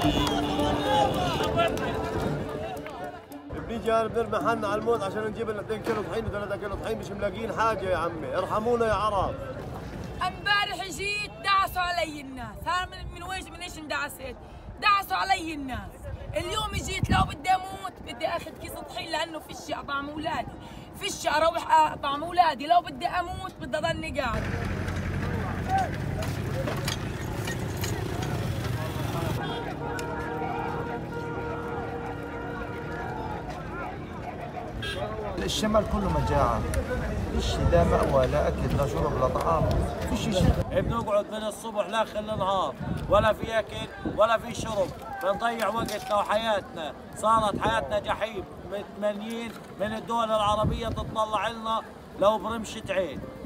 بنيجي انا بنرمي حالنا على الموت عشان نجيب لنا 2 كيلو طحين و3 كيلو طحين، مش ملاقيين حاجه يا عمي، ارحمونا يا عرب. امبارح جيت دعسوا علي الناس، ها من ايش اندعست؟ دعسوا علي الناس. اليوم جيت لو بدي اموت بدي اخذ كيس طحين لانه فيش اطعم اولادي، فيش اروح اطعم اولادي، لو بدي اموت بدي اضلني قاعد. الشمال كله مجاعة، فيش لا مأوى لا أكل لا شرب لا طعام، فيش شيء. بنقعد من الصبح لاخر النهار، ولا في أكل ولا في شرب، بنضيع وقتنا وحياتنا، صارت حياتنا جحيم، متمنيين من الدول العربية تطلع لنا لو برمشة عين.